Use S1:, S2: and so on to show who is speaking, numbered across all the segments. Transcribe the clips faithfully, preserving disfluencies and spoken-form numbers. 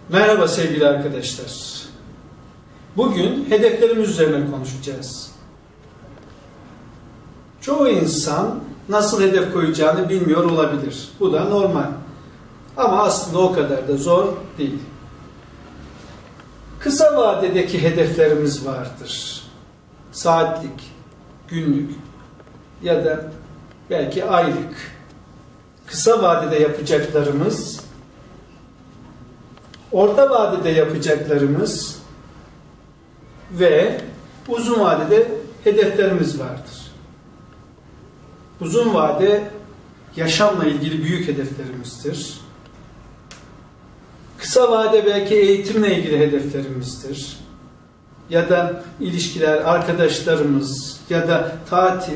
S1: Merhaba sevgili arkadaşlar. Bugün hedeflerimiz üzerine konuşacağız. Çoğu insan nasıl hedef koyacağını bilmiyor olabilir. Bu da normal. Ama aslında o kadar da zor değil. Kısa vadedeki hedeflerimiz vardır. Saatlik, günlük ya da belki aylık. Kısa vadede yapacaklarımız, orta vadede yapacaklarımız ve uzun vadede hedeflerimiz vardır. Uzun vade yaşamla ilgili büyük hedeflerimizdir. Kısa vade belki eğitimle ilgili hedeflerimizdir. Ya da ilişkiler, arkadaşlarımız ya da tatil.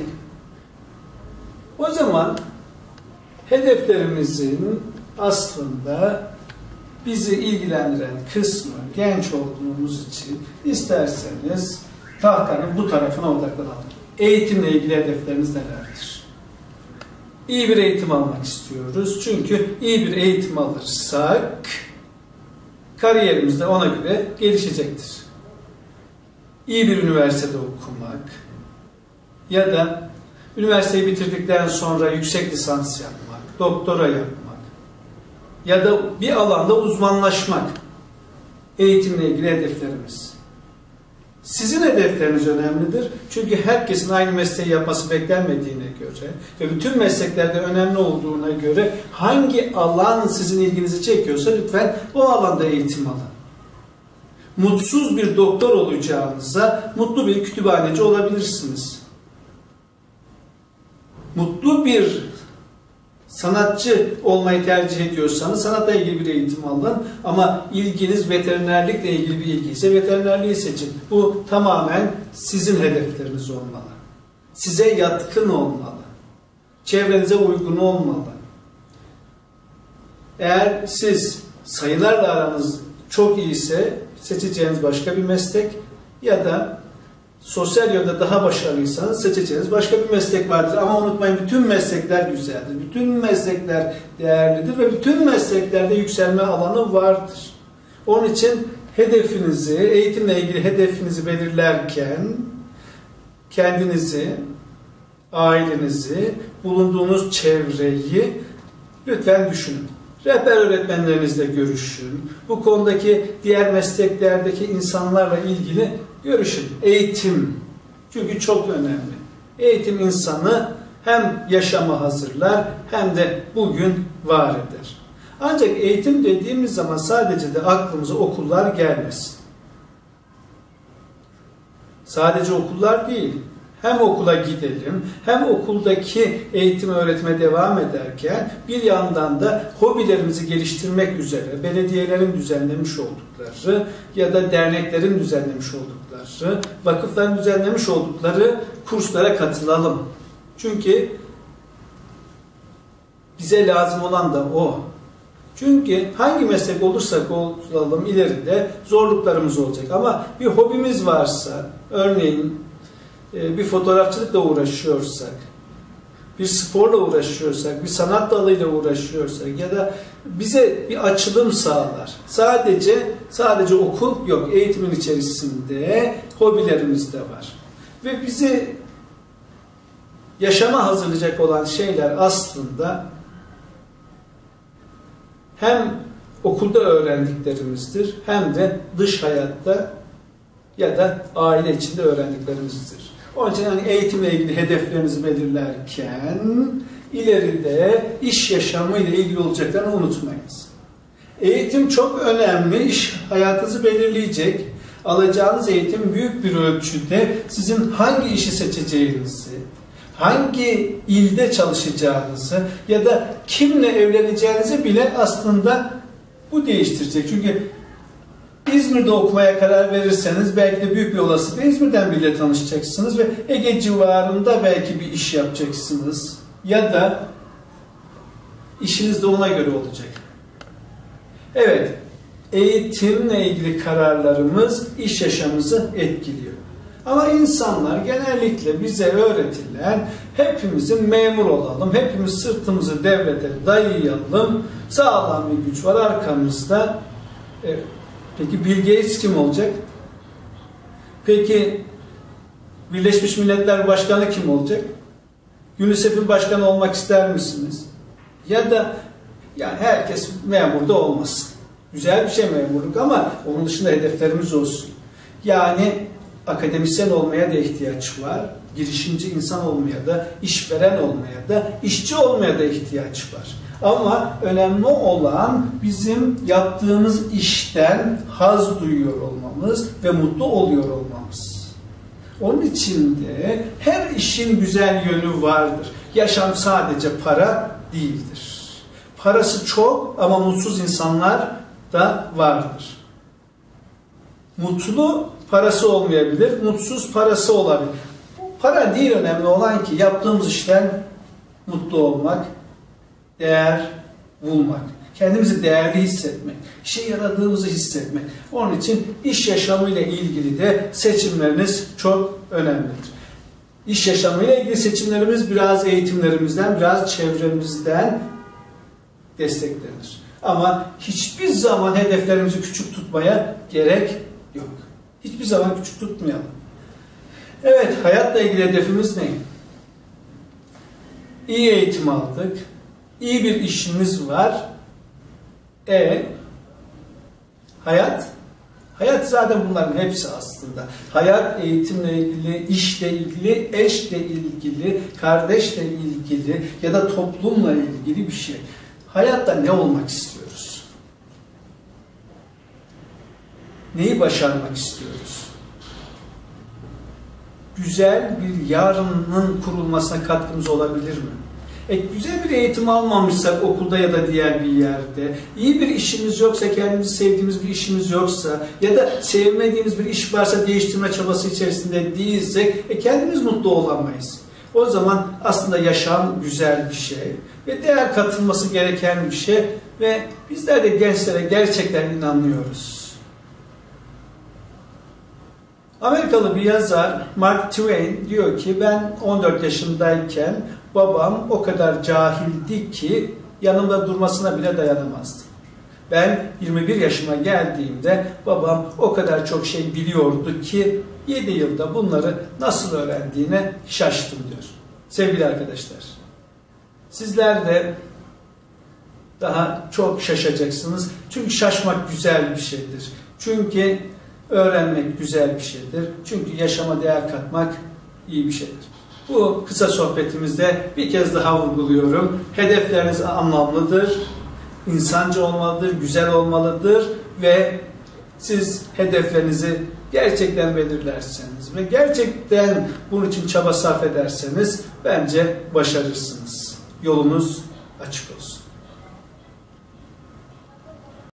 S1: O zaman hedeflerimizin aslında bizi ilgilendiren kısmı genç olduğumuz için isterseniz tahtanın bu tarafına odaklanalım. Eğitimle ilgili hedefleriniz nelerdir? İyi bir eğitim almak istiyoruz. Çünkü iyi bir eğitim alırsak kariyerimiz de ona göre gelişecektir. İyi bir üniversitede okumak ya da üniversiteyi bitirdikten sonra yüksek lisans yapmak, doktora yapmak ya da bir alanda uzmanlaşmak eğitimle ilgili hedeflerimiz. Sizin hedefleriniz önemlidir. Çünkü herkesin aynı mesleği yapması beklenmediğine göre ve bütün mesleklerde önemli olduğuna göre hangi alan sizin ilginizi çekiyorsa lütfen o alanda eğitim alın. Mutsuz bir doktor olacağınıza mutlu bir kütüphaneci olabilirsiniz. Mutlu bir sanatçı olmayı tercih ediyorsanız sanatla ilgili bir eğitim alın ama ilginiz veterinerlikle ilgili bir ilgi ise veterinerliği seçin. Bu tamamen sizin hedefleriniz olmalı. Size yatkın olmalı. Çevrenize uygun olmalı. Eğer siz sayılarla aranız çok iyiyse seçeceğiniz başka bir meslek ya da sosyal yönde daha başarılıysanız seçeceğiniz başka bir meslek vardır. Ama unutmayın, bütün meslekler güzeldir. Bütün meslekler değerlidir ve bütün mesleklerde yükselme alanı vardır. Onun için hedefinizi, eğitimle ilgili hedefinizi belirlerken kendinizi, ailenizi, bulunduğunuz çevreyi lütfen düşünün. Rehber öğretmenlerinizle görüşün. Bu konudaki diğer mesleklerdeki insanlarla ilgili görüşün. Eğitim. Çünkü çok önemli. Eğitim insanı hem yaşama hazırlar hem de bugün var eder. Ancak eğitim dediğimiz zaman sadece de aklımıza okullar gelmesin. Sadece okullar değil. Hem okula gidelim, hem okuldaki eğitim öğretime devam ederken bir yandan da hobilerimizi geliştirmek üzere belediyelerin düzenlemiş oldukları ya da derneklerin düzenlemiş oldukları, vakıfların düzenlemiş oldukları kurslara katılalım. Çünkü bize lazım olan da o. Çünkü hangi meslek olursak olalım ileride zorluklarımız olacak. Ama bir hobimiz varsa, örneğin bir fotoğrafçılıkla uğraşıyorsak, bir sporla uğraşıyorsak, bir sanat dalıyla uğraşıyorsak ya da bize bir açılım sağlar. Sadece sadece okul yok. Eğitimin içerisinde hobilerimiz de var. Ve bizi yaşama hazırlayacak olan şeyler aslında hem okulda öğrendiklerimizdir hem de dış hayatta ya da aile içinde öğrendiklerimizdir. Onun için yani eğitimle ilgili hedeflerinizi belirlerken ileride iş yaşamı ile ilgili olacaklarını unutmayınız. Eğitim çok önemli. İş hayatınızı belirleyecek. Alacağınız eğitim büyük bir ölçüde sizin hangi işi seçeceğinizi, hangi ilde çalışacağınızı ya da kimle evleneceğinizi bile aslında bu değiştirecek. Çünkü İzmir'de okumaya karar verirseniz belki de büyük bir olasılıkla İzmir'den biriyle tanışacaksınız ve Ege civarında belki bir iş yapacaksınız. Ya da işiniz de ona göre olacak. Evet, eğitimle ilgili kararlarımız iş yaşamımızı etkiliyor. Ama insanlar genellikle bize öğretilen hepimizin memur olalım, hepimiz sırtımızı devlete dayayalım, sağlam bir güç var arkamızda. Evet. Peki Bill Gates kim olacak? Peki Birleşmiş Milletler Başkanı kim olacak? UNICEF'in başkanı olmak ister misiniz? Ya da yani herkes memur da olmasın. Güzel bir şey memurluk ama onun dışında hedeflerimiz olsun. Yani akademisyen olmaya da ihtiyaç var. Girişimci insan olmaya da, işveren olmaya da, işçi olmaya da ihtiyaç var. Ama önemli olan bizim yaptığımız işten haz duyuyor olmamız ve mutlu oluyor olmamız. Onun için de her işin güzel yönü vardır. Yaşam sadece para değildir. Parası çok ama mutsuz insanlar da vardır. Mutlu parası olmayabilir, mutsuz parası olabilir. Para değil önemli olan ki yaptığımız işten mutlu olmak, değer bulmak, kendimizi değerli hissetmek, işe yaradığımızı hissetmek. Onun için iş yaşamıyla ilgili de seçimleriniz çok önemlidir. İş yaşamıyla ilgili seçimlerimiz biraz eğitimlerimizden, biraz çevremizden desteklenir. Ama hiçbir zaman hedeflerimizi küçük tutmaya gerek yok. Hiçbir zaman küçük tutmayalım. Evet, hayatla ilgili hedefimiz ne? İyi eğitim aldık. İyi bir işimiz var. E hayat? Hayat zaten bunların hepsi aslında. Hayat eğitimle ilgili, işle ilgili, eşle ilgili, kardeşle ilgili ya da toplumla ilgili bir şey. Hayatta ne olmak istiyoruz? Neyi başarmak istiyoruz? Güzel bir yarının kurulmasına katkımız olabilir mi? E, güzel bir eğitim almamışsak okulda ya da diğer bir yerde, iyi bir işimiz yoksa, kendimizi sevdiğimiz bir işimiz yoksa ya da sevmediğimiz bir iş varsa değiştirme çabası içerisinde değilsek e, kendimiz mutlu olamayız. O zaman aslında yaşam güzel bir şey ve değer katılması gereken bir şey ve bizler de gençlere gerçekten inanıyoruz. Amerikalı bir yazar Mark Twain diyor ki ben on dört yaşındayken babam o kadar cahildi ki yanımda durmasına bile dayanamazdım. Ben yirmi bir yaşıma geldiğimde babam o kadar çok şey biliyordu ki yedi yılda bunları nasıl öğrendiğine şaştım diyor. Sevgili arkadaşlar, sizler de daha çok şaşacaksınız. Çünkü şaşmak güzel bir şeydir. Çünkü öğrenmek güzel bir şeydir. Çünkü yaşama değer katmak iyi bir şeydir. Bu kısa sohbetimizde bir kez daha vurguluyorum. Hedefleriniz anlamlıdır, insancı olmalıdır, güzel olmalıdır ve siz hedeflerinizi gerçekten belirlerseniz ve gerçekten bunun için çaba sarf ederseniz bence başarırsınız. Yolunuz açık olsun.